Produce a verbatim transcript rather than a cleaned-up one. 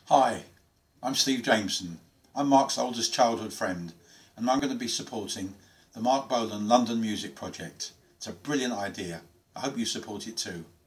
Hi, I'm Steve Jameson. I'm Mark's oldest childhood friend, and I'm going to be supporting the Marc Bolan London Music Project. It's a brilliant idea. I hope you support it too.